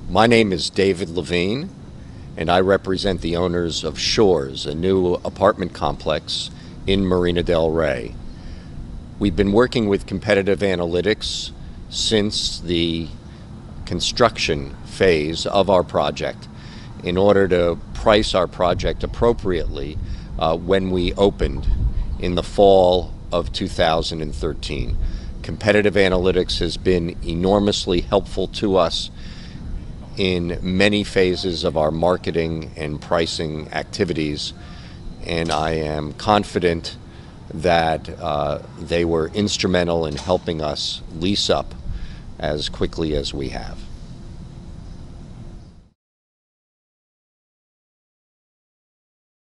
My name is David Levine, and I represent the owners of Shores, a new apartment complex in Marina del Rey. We've been working with competitive analytics since the construction phase of our project in order to price our project appropriately when we opened in the fall of 2013. Competitive analytics has been enormously helpful to us in many phases of our marketing and pricing activities, and I am confident that they were instrumental in helping us lease up as quickly as we have.